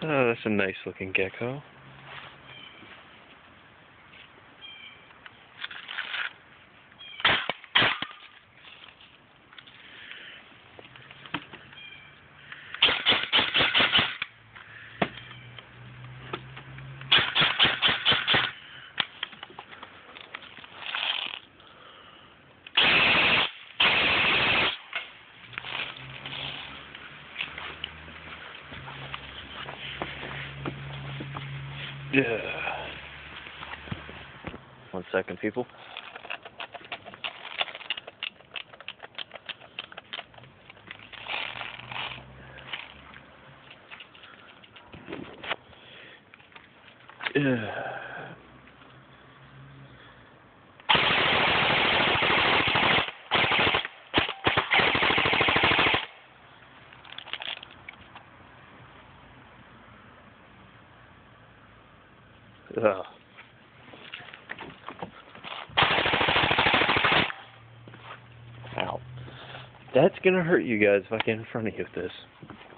Oh, that's a nice looking gecko. Yeah. 1 second, people. Yeah. Ugh. Ow. That's gonna hurt you guys if I get in front of you with this.